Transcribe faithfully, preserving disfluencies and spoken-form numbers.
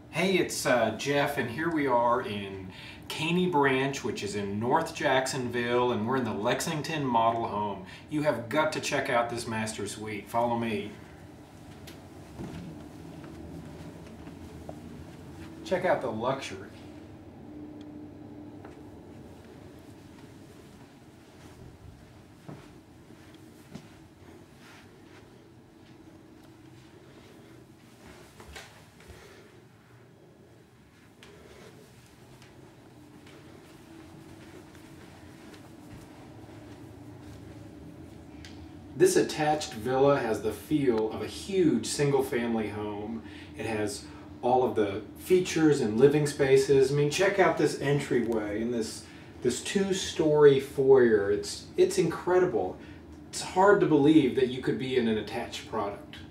Hey, it's uh, Jeff, and here we are in Caney Branch, which is in North Jacksonville, and we're in the Lexington Model home. You have got to check out this master suite. Follow me. Check out the luxury. This attached villa has the feel of a huge single-family home. It has all of the features and living spaces. I mean, check out this entryway and this this two-story foyer. It's it's incredible. It's hard to believe that you could be in an attached product.